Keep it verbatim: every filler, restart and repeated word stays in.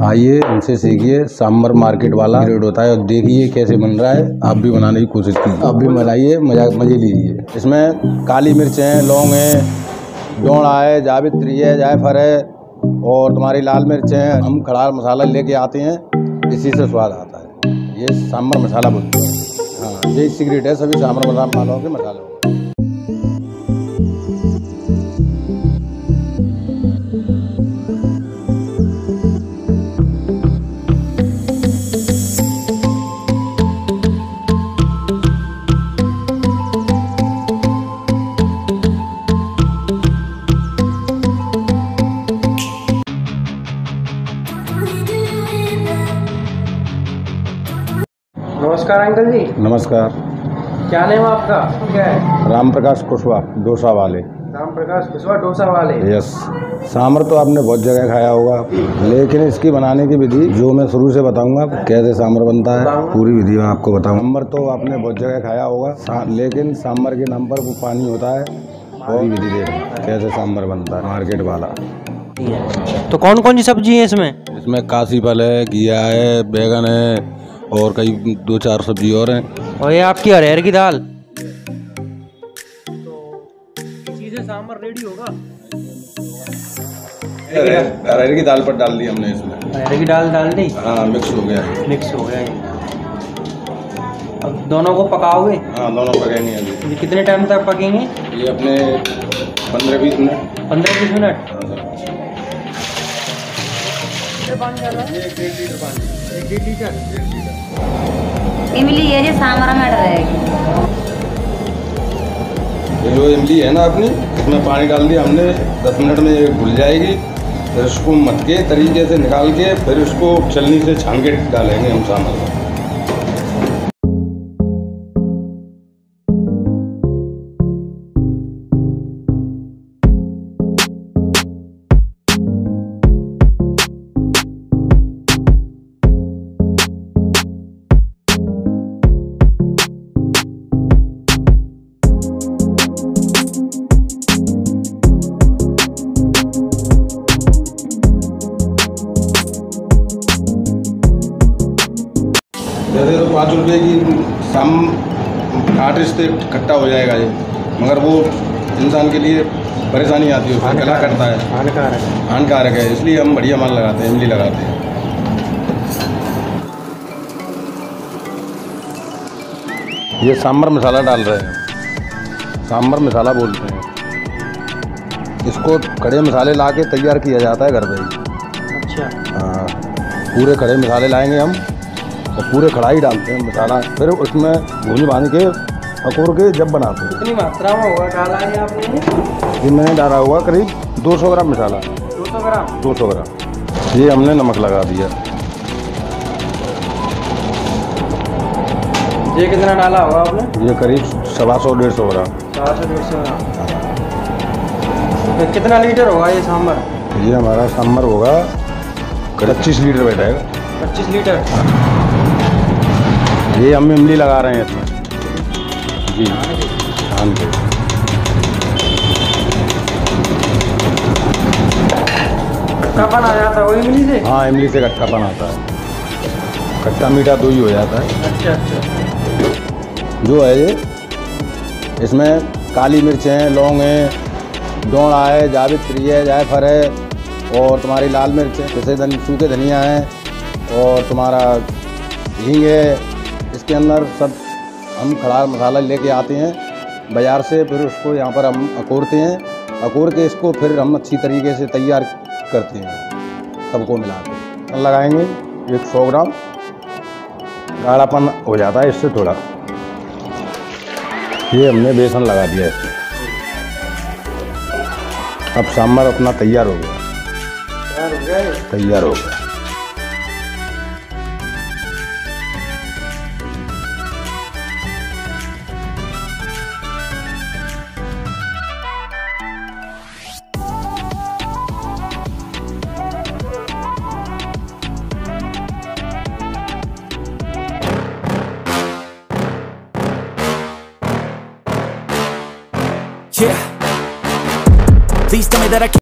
आइए इनसे सीखिए। सांभर मार्केट वाला रेट होता है और देखिए कैसे बन रहा है। आप भी बनाने की कोशिश कीजिए, आप भी बनाइए, मजा मजे लीजिए। इसमें काली मिर्च है, लौंग है, डोड़ा है, जावित्री है, जायफल है और तुम्हारी लाल मिर्च है। हम खड़ा मसाला लेके आते हैं, इसी से स्वाद आता है। ये सांभर मसाला बोलते हैं। हाँ, ये सीक्रेट है सभी सांभर मसालों के मसालों। नमस्कार अंकल जी। नमस्कार। क्या नाम आपका? क्या है? राम प्रकाश कुशवाहा, डोसा वाले। राम प्रकाश कुशवाहा, डोसा वाले। यस। सांभर तो आपने बहुत जगह खाया होगा, लेकिन इसकी बनाने की विधि जो मैं शुरू से बताऊंगा कैसे सांभर बनता है, पूरी विधि मैं आपको बताऊंगा। सांभर तो आपने बहुत जगह खाया होगा, लेकिन सांभर के नाम पर वो पानी होता है। और विधि देखो कैसे सांभर बनता है मार्केट वाला। तो कौन कौन सी सब्जी है इसमें? इसमें काशी फल है, घिया है, बैगन है और कई दो चार सब्जी और हैं। और ये आपकी अरहर की दाल। तो इसी से सांभर रेडी होगा। अरहर की दाल पर डाल दी हमने इसमें। अरहर की दाल डाल दी। हाँ, मिक्स हो गया। मिक्स हो गया ये। अब दोनों को पकाओगे? हाँ, दोनों पकेंगे अभी। ये कितने टाइम तक पकेंगे? ये अपने पंद्रह बीस मिनट। पंद्रह बीस मिनट। एक डेढ़ लीटर पानी। एक डेढ़ लीटर। इमली है जो सांभर में रहेगी। ये जो इमली है ना अपनी, इसमें पानी डाल दिया हमने। दस मिनट में ये घुल जाएगी। फिर उसको मत के तरीके से निकाल के फिर उसको छलनी से छान के डालेंगे हम सांभर में। जैसे तो पाँच रुपये की शाम आठ रिश्ते इकट्ठा हो जाएगा ये, मगर वो इंसान के लिए परेशानी आती है, उसका गला करता है, हानिकारक हानिकारक है। इसलिए हम बढ़िया माल लगाते हैं, इमली लगाते हैं। ये सांभर मसाला डाल रहे हैं, सांभर मसाला बोलते हैं इसको। खड़े मसाले ला के तैयार किया जाता है घर पे ही। अच्छा। हाँ, पूरे खड़े मसाले लाएंगे हम और पूरे कढ़ाई डालते हैं मसाला, फिर उसमें भूनी बांध के पकोड़ के जब बनाते हैं। कितनी मात्रा में होगा डाला है आपने? ये मैंने डाला हुआ करीब दो सौ ग्राम मसाला। दो सौ ग्राम। दो सौ ग्राम। ये हमने नमक लगा दिया। ये कितना डाला होगा आपने? ये करीब सवा सौ डेढ़ सौ ग्राम। सवा सौ डेढ़ सौ ग्राम। तो कितना लीटर होगा ये सांभर? ये हमारा सांभर होगा पच्चीस लीटर बैठेगा। पच्चीस लीटर। ये हम इमली लगा रहे हैं इसमें जी, छान के। खट्टापन आ जाता है वो इमली से? हाँ, इमली से खट्टापन आता है। खट्टा मीठा दो ही हो जाता है। अच्छा अच्छा। जो है ये, इसमें काली मिर्च है, लौंग है, डोड़ा है, जावित्री है, जायफल है और तुम्हारी लाल मिर्च है, जैसे धन सूखे धनिया है और तुम्हारा हींग है। इसके अंदर सब हम खड़ा मसाला लेके आते हैं बाज़ार से, फिर उसको यहाँ पर हम अकोड़ते हैं। अकोड़ के इसको फिर हम अच्छी तरीके से तैयार करते हैं, सबको मिला के लगाएंगे। एक सौ ग्राम गाढ़ापन हो जाता है इससे थोड़ा। ये हमने बेसन लगा दिया इसमें। अब सांभर अपना तैयार हो गया। तैयार हो गया। तैयार हो गया। Yeah. Please tell me that I can't